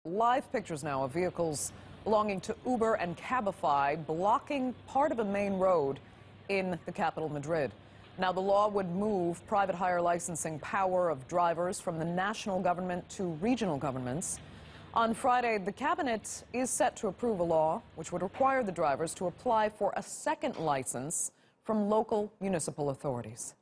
Live pictures now of vehicles belonging to Uber and Cabify blocking part of a main road in the capital, Madrid. Now, the law would move private hire licensing power of drivers from the national government to regional governments. On Friday, the cabinet is set to approve a law which would require the drivers to apply for a second license from local municipal authorities.